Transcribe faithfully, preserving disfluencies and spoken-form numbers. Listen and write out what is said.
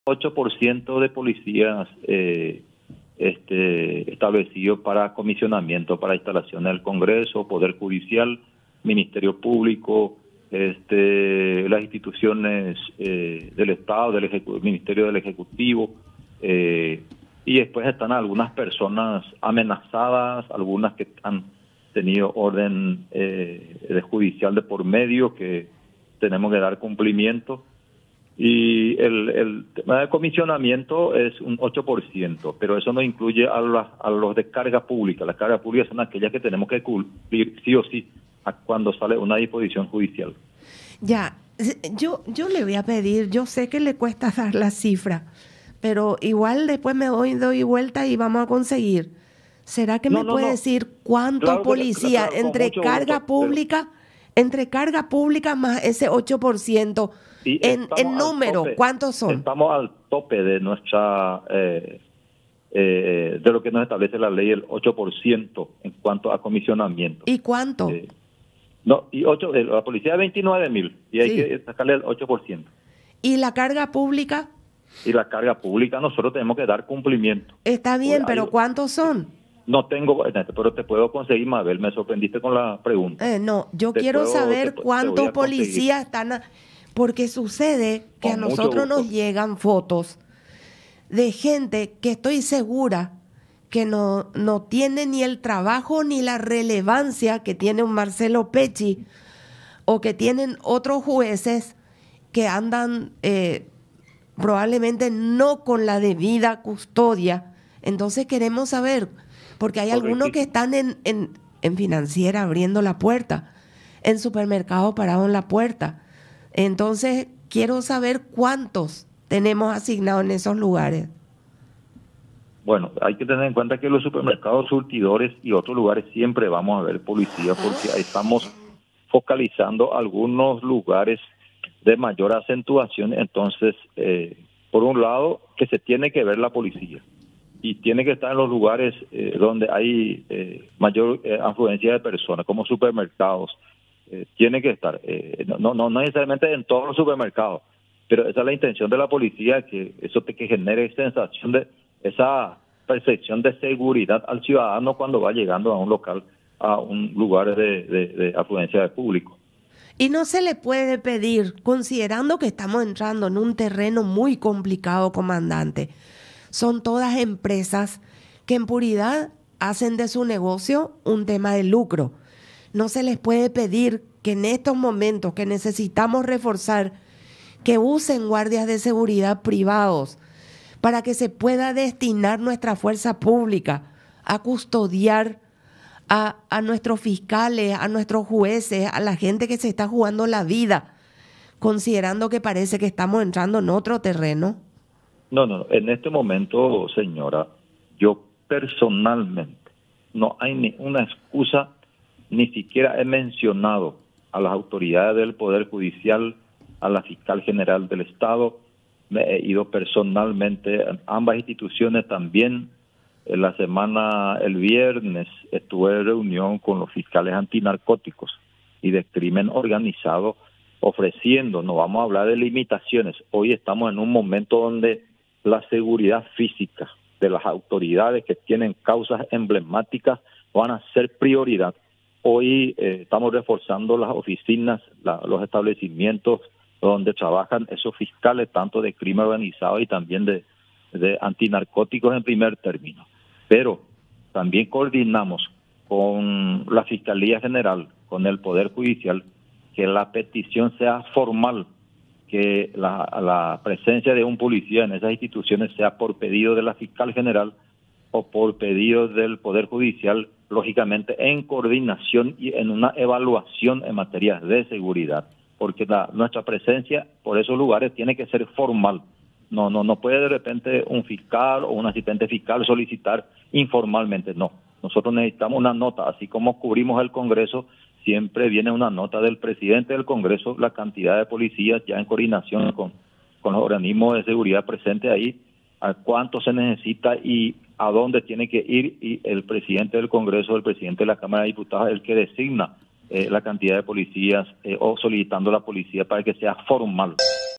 ocho por ciento de policías eh, este, establecidos para comisionamiento, para instalaciones del Congreso, Poder Judicial, Ministerio Público, este, las instituciones eh, del Estado, del Ejecu- Ministerio del Ejecutivo, eh, y después están algunas personas amenazadas, algunas que han tenido orden eh, de judicial de por medio que tenemos que dar cumplimiento. Y el, el tema de comisionamiento es un ocho por ciento, pero eso no incluye a, la, a los de carga pública. Las cargas públicas son aquellas que tenemos que cumplir sí o sí a cuando sale una disposición judicial. Ya, yo, yo le voy a pedir, yo sé que le cuesta dar la cifra, pero igual después me doy, doy vuelta y vamos a conseguir. ¿Será que No, me no, puede no. decir cuántos Claro que- policías claro, con entre mucho carga gusto, pero- pública, entre carga pública más ese ocho por ciento, Y en, estamos en al número, tope, cuántos son? Estamos al tope de nuestra eh, eh, de lo que nos establece la ley, el ocho por ciento en cuanto a comisionamiento. ¿Y cuánto? Eh, no, y ocho, eh, la policía veintinueve mil y hay Sí. que sacarle el ocho por ciento. ¿Y la carga pública? Y la carga pública nosotros tenemos que dar cumplimiento. Está bien, Hay- pero ¿cuántos son? No tengo, pero te puedo conseguir, Mabel, me sorprendiste con la pregunta. Eh, no, yo Te quiero puedo- saber te pu- te voy cuántos a conseguir. policías están, a- porque sucede que Con a mucho nosotros gusto. nos llegan fotos de gente que estoy segura que no, no tiene ni el trabajo ni la relevancia que tiene un Marcelo Pecci o que tienen otros jueces que andan eh, probablemente no con la debida custodia. Entonces queremos saber, porque hay algunos que están en, en, en financiera abriendo la puerta, en supermercado parado en la puerta. Entonces quiero saber cuántos tenemos asignados en esos lugares. Bueno, hay que tener en cuenta que los supermercados, surtidores y otros lugares siempre vamos a ver policía porque ahí estamos focalizando algunos lugares de mayor acentuación. Entonces, eh, por un lado, que se tiene que ver la policía y tiene que estar en los lugares eh, donde hay eh, mayor eh, afluencia de personas, como supermercados. Eh, tiene que estar, eh, no, no, no necesariamente en todos los supermercados, pero esa es la intención de la policía, que eso te que genere sensación de esa percepción de seguridad al ciudadano cuando va llegando a un local, a un lugar de, de, de afluencia de público. Y no se le puede pedir, considerando que estamos entrando en un terreno muy complicado, comandante. Son todas empresas que en puridad hacen de su negocio un tema de lucro. No se les puede pedir que en estos momentos que necesitamos reforzar, que usen guardias de seguridad privados para que se pueda destinar nuestra fuerza pública a custodiar a, a nuestros fiscales, a nuestros jueces, a la gente que se está jugando la vida, considerando que parece que estamos entrando en otro terreno. No, no, en este momento, señora, yo personalmente no hay ni una excusa, ni siquiera he mencionado a las autoridades del Poder Judicial, a la Fiscal General del Estado, me he ido personalmente a ambas instituciones también. En la semana, el viernes, estuve en reunión con los fiscales antinarcóticos y de crimen organizado, ofreciendo, no vamos a hablar de limitaciones, hoy estamos en un momento donde la seguridad física de las autoridades que tienen causas emblemáticas van a ser prioridad. Hoy eh, estamos reforzando las oficinas, la, los establecimientos donde trabajan esos fiscales, tanto de crimen organizado y también de, de antinarcóticos en primer término. Pero también coordinamos con la Fiscalía General, con el Poder Judicial, que la petición sea formal, que la, la presencia de un policía en esas instituciones sea por pedido de la Fiscal General o por pedido del Poder Judicial, lógicamente en coordinación y en una evaluación en materia de seguridad, porque la, nuestra presencia por esos lugares tiene que ser formal. No, no, no puede de repente un fiscal o un asistente fiscal solicitar informalmente, no. Nosotros necesitamos una nota, así como cubrimos el Congreso, siempre viene una nota del presidente del Congreso, la cantidad de policías ya en coordinación con, con los organismos de seguridad presentes ahí, a cuánto se necesita y a dónde tiene que ir, y el presidente del Congreso, el presidente de la Cámara de Diputados, el que designa eh, la cantidad de policías eh, o solicitando la policía para que sea formal.